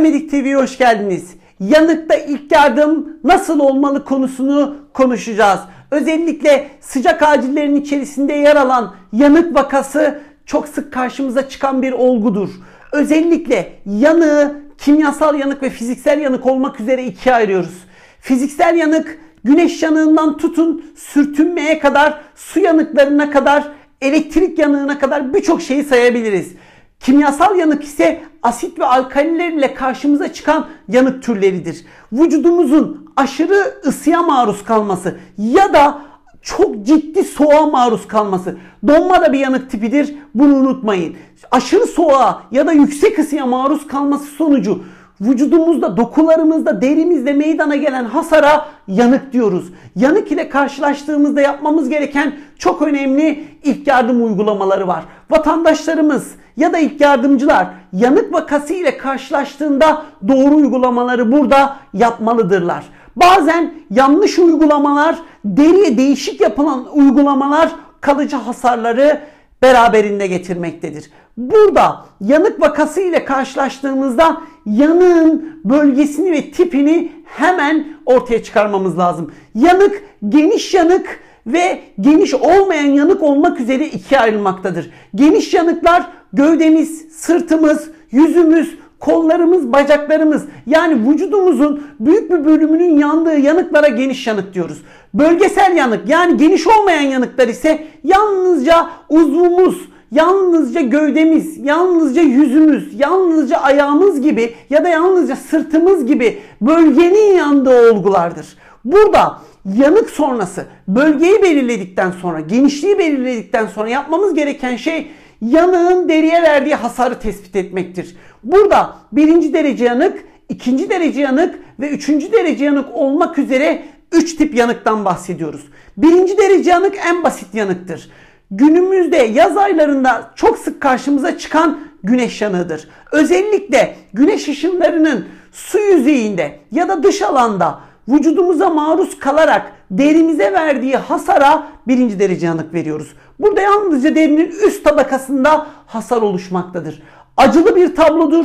Paramedik TV'ye hoş geldiniz. Yanıkta ilk yardım nasıl olmalı konusunu konuşacağız. Özellikle sıcak acillerin içerisinde yer alan yanık vakası çok sık karşımıza çıkan bir olgudur. Özellikle yanığı kimyasal yanık ve fiziksel yanık olmak üzere ikiye ayırıyoruz. Fiziksel yanık güneş yanığından tutun sürtünmeye kadar, su yanıklarına kadar, elektrik yanığına kadar birçok şeyi sayabiliriz. Kimyasal yanık ise asit ve alkaliler ile karşımıza çıkan yanık türleridir. Vücudumuzun aşırı ısıya maruz kalması ya da çok ciddi soğuğa maruz kalması. Donma da bir yanık tipidir. Bunu unutmayın. Aşırı soğuğa ya da yüksek ısıya maruz kalması sonucu vücudumuzda, dokularımızda, derimizde meydana gelen hasara yanık diyoruz. Yanık ile karşılaştığımızda yapmamız gereken çok önemli ilk yardım uygulamaları var. Vatandaşlarımız ya da ilk yardımcılar yanık vakası ile karşılaştığında doğru uygulamaları burada yapmalıdırlar. Bazen yanlış uygulamalar, deriye değişik yapılan uygulamalar kalıcı hasarları beraberinde getirmektedir. Burada yanık vakası ile karşılaştığımızda yanığın bölgesini ve tipini hemen ortaya çıkarmamız lazım. Yanık, geniş yanık ve geniş olmayan yanık olmak üzere ikiye ayrılmaktadır. Geniş yanıklar gövdemiz, sırtımız, yüzümüz, kollarımız, bacaklarımız, yani vücudumuzun büyük bir bölümünün yandığı yanıklara geniş yanık diyoruz. Bölgesel yanık, yani geniş olmayan yanıklar ise yalnızca uzvumuz, yalnızca gövdemiz, yalnızca yüzümüz, yalnızca ayağımız gibi ya da yalnızca sırtımız gibi bölgenin yandığı olgulardır. Burada yanık sonrası bölgeyi belirledikten sonra, genişliği belirledikten sonra yapmamız gereken şey yanığın deriye verdiği hasarı tespit etmektir. Burada birinci derece yanık, ikinci derece yanık ve üçüncü derece yanık olmak üzere 3 tip yanıktan bahsediyoruz. Birinci derece yanık en basit yanıktır. Günümüzde yaz aylarında çok sık karşımıza çıkan güneş yanığıdır. Özellikle güneş ışınlarının su yüzeyinde ya da dış alanda vücudumuza maruz kalarak derimize verdiği hasara birinci derece yanık veriyoruz. Burada yalnızca derinin üst tabakasında hasar oluşmaktadır. Acılı bir tablodur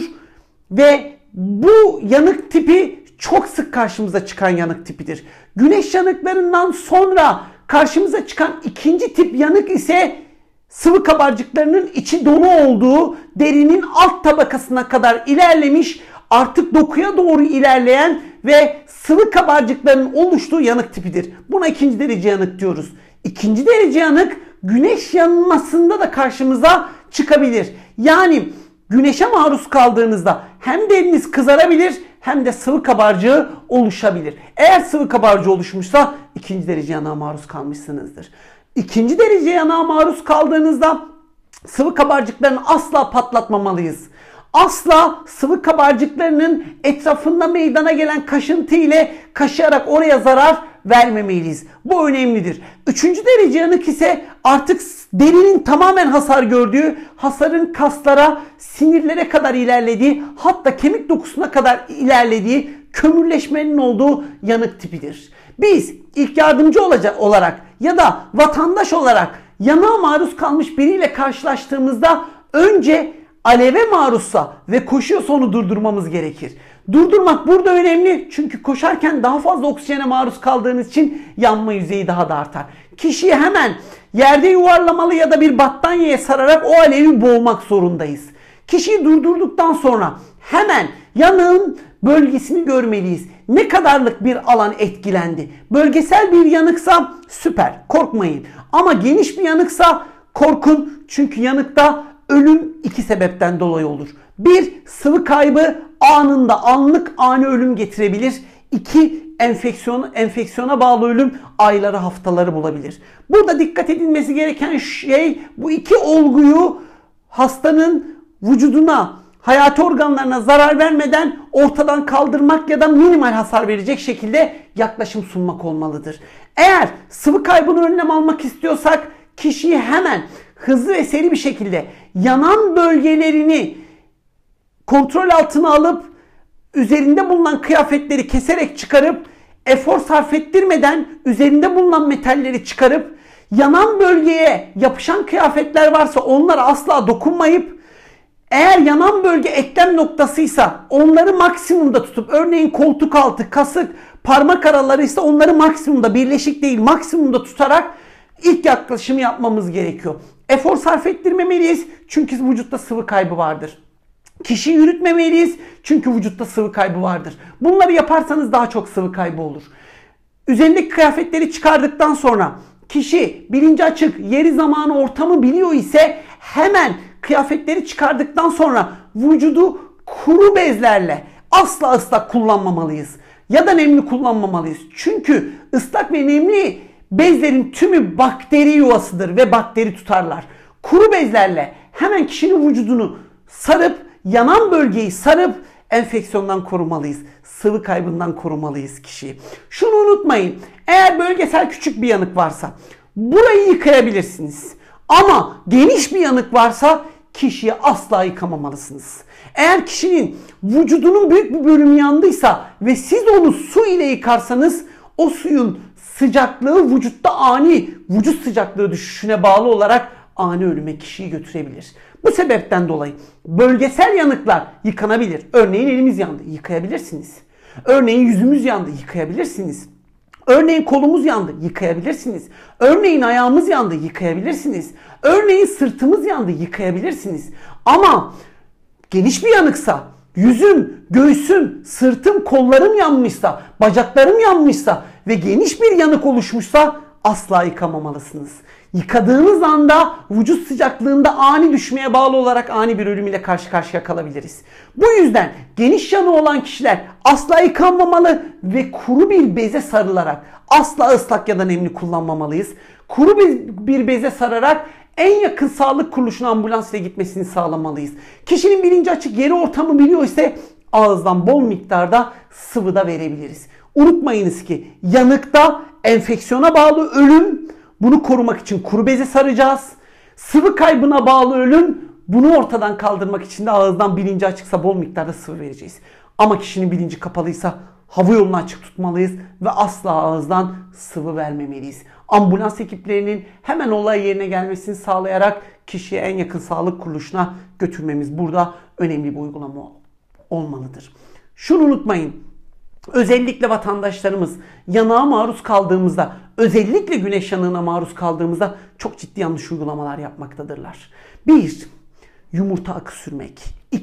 ve bu yanık tipi çok sık karşımıza çıkan yanık tipidir. Güneş yanıklarından sonra karşımıza çıkan ikinci tip yanık ise sıvı kabarcıklarının içi dolu olduğu, derinin alt tabakasına kadar ilerlemiş, artık dokuya doğru ilerleyen ve sıvı kabarcıkların oluştuğu yanık tipidir. Buna ikinci derece yanık diyoruz. İkinci derece yanık güneş yanmasında da karşımıza çıkabilir. Yani güneşe maruz kaldığınızda hem deriniz kızarabilir hem de sıvı kabarcığı oluşabilir. Eğer sıvı kabarcığı oluşmuşsa ikinci derece yanığa maruz kalmışsınızdır. İkinci derece yanığa maruz kaldığınızda sıvı kabarcıklarını asla patlatmamalıyız. Asla sıvı kabarcıklarının etrafında meydana gelen kaşıntı ile kaşıyarak oraya zarar vermemeliyiz. Bu önemlidir. Üçüncü derece yanık ise artık derinin tamamen hasar gördüğü, hasarın kaslara, sinirlere kadar ilerlediği, hatta kemik dokusuna kadar ilerlediği, kömürleşmenin olduğu yanık tipidir. Biz ilk yardımcı olarak ya da vatandaş olarak yanığa maruz kalmış biriyle karşılaştığımızda önce aleve maruzsa ve koşuyorsa onu durdurmamız gerekir. Durdurmak burada önemli çünkü koşarken daha fazla oksijene maruz kaldığınız için yanma yüzeyi daha da artar. Kişiyi hemen yerde yuvarlamalı ya da bir battaniyeye sararak o alevi boğmak zorundayız. Kişiyi durdurduktan sonra hemen yanığın bölgesini görmeliyiz. Ne kadarlık bir alan etkilendi? Bölgesel bir yanıksa süper, korkmayın. Ama geniş bir yanıksa korkun çünkü yanıkta ölüm iki sebepten dolayı olur. Bir, sıvı kaybı anında, anlık ani ölüm getirebilir. İki, enfeksiyona bağlı ölüm ayları, haftaları bulabilir. Burada dikkat edilmesi gereken şey bu iki olguyu hastanın vücuduna, hayati organlarına zarar vermeden ortadan kaldırmak ya da minimal hasar verecek şekilde yaklaşım sunmak olmalıdır. Eğer sıvı kaybını önlem almak istiyorsak kişiyi hemen hızlı ve seri bir şekilde yanan bölgelerini kontrol altına alıp üzerinde bulunan kıyafetleri keserek çıkarıp efor sarf ettirmeden üzerinde bulunan metalleri çıkarıp yanan bölgeye yapışan kıyafetler varsa onlara asla dokunmayıp Eğer yanan bölge eklem noktasıysa onları maksimumda tutup, örneğin koltuk altı, kasık, parmak araları ise onları maksimumda, birleşik değil maksimumda tutarak ilk yaklaşımı yapmamız gerekiyor. Efor sarf ettirmemeliyiz çünkü vücutta sıvı kaybı vardır. Kişi yürütmemeliyiz çünkü vücutta sıvı kaybı vardır. Bunları yaparsanız daha çok sıvı kaybı olur. Üzerindeki kıyafetleri çıkardıktan sonra kişi bilinci açık, yeri, zamanı, ortamı biliyor ise hemen kıyafetleri çıkardıktan sonra vücudu kuru bezlerle, asla ıslak kullanmamalıyız. Ya da nemli kullanmamalıyız. Çünkü ıslak ve nemli bezlerin tümü bakteri yuvasıdır ve bakteri tutarlar. Kuru bezlerle hemen kişinin vücudunu sarıp, yanan bölgeyi sarıp enfeksiyondan korumalıyız. Sıvı kaybından korumalıyız kişiyi. Şunu unutmayın. Eğer bölgesel küçük bir yanık varsa burayı yıkayabilirsiniz. Ama geniş bir yanık varsa kişiyi asla yıkamamalısınız. Eğer kişinin vücudunun büyük bir bölümü yandıysa ve siz onu su ile yıkarsanız o suyun sıcaklığı vücutta ani vücut sıcaklığı düşüşüne bağlı olarak ani ölüme kişiyi götürebilir. Bu sebepten dolayı bölgesel yanıklar yıkanabilir. Örneğin elimiz yandı, yıkayabilirsiniz. Örneğin yüzümüz yandı, yıkayabilirsiniz. Örneğin kolumuz yandı, yıkayabilirsiniz. Örneğin ayağımız yandı, yıkayabilirsiniz. Örneğin sırtımız yandı, yıkayabilirsiniz. Ama geniş bir yanıksa, yüzüm, göğsüm, sırtım, kollarım yanmışsa, bacaklarım yanmışsa ve geniş bir yanık oluşmuşsa asla yıkamamalısınız. Yıkadığınız anda vücut sıcaklığında ani düşmeye bağlı olarak ani bir ölüm ile karşı karşıya kalabiliriz. Bu yüzden geniş yanığı olan kişiler asla yıkanmamalı ve kuru bir beze sarılarak, asla ıslak ya da nemli kullanmamalıyız. Kuru bir beze sararak en yakın sağlık kuruluşuna ambulans ile gitmesini sağlamalıyız. Kişinin bilinci açık, yeri, ortamı biliyor ise ağızdan bol miktarda sıvı da verebiliriz. Unutmayınız ki yanıkta enfeksiyona bağlı ölüm, bunu korumak için kuru beze saracağız. Sıvı kaybına bağlı ölüm, bunu ortadan kaldırmak için de ağızdan bilinci açıksa bol miktarda sıvı vereceğiz. Ama kişinin bilinci kapalıysa hava yolunu açık tutmalıyız ve asla ağızdan sıvı vermemeliyiz. Ambulans ekiplerinin hemen olay yerine gelmesini sağlayarak kişiyi en yakın sağlık kuruluşuna götürmemiz burada önemli bir uygulama olmalıdır. Şunu unutmayın. Özellikle vatandaşlarımız yanığa maruz kaldığımızda, özellikle güneş yanığına maruz kaldığımızda çok ciddi yanlış uygulamalar yapmaktadırlar. 1. Yumurta akı sürmek.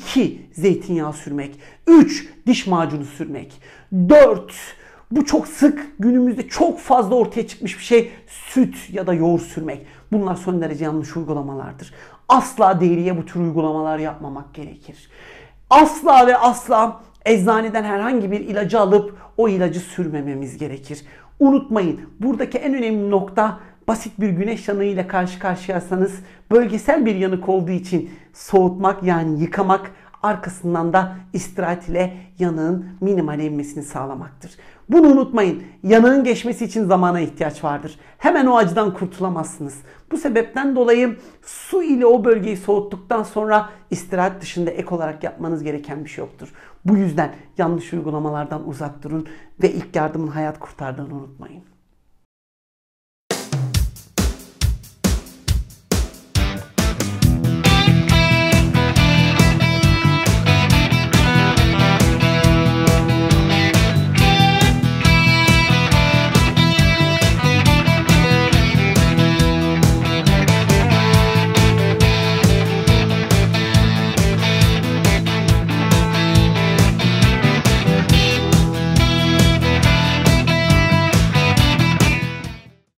2. Zeytinyağı sürmek. 3. Diş macunu sürmek. 4. Bu çok sık günümüzde çok fazla ortaya çıkmış bir şey. Süt ya da yoğurt sürmek. Bunlar son derece yanlış uygulamalardır. Asla deriye bu tür uygulamalar yapmamak gerekir. Asla ve asla eczaneden herhangi bir ilacı alıp o ilacı sürmememiz gerekir. Unutmayın, buradaki en önemli nokta basit bir güneş yanığıyla karşı karşıyaysanız bölgesel bir yanık olduğu için soğutmak, yani yıkamak, arkasından da istirahat ile yanığın minimale inmesini sağlamaktır. Bunu unutmayın. Yanığın geçmesi için zamana ihtiyaç vardır. Hemen o acıdan kurtulamazsınız. Bu sebepten dolayı su ile o bölgeyi soğuttuktan sonra istirahat dışında ek olarak yapmanız gereken bir şey yoktur. Bu yüzden yanlış uygulamalardan uzak durun ve ilk yardımın hayat kurtardığını unutmayın.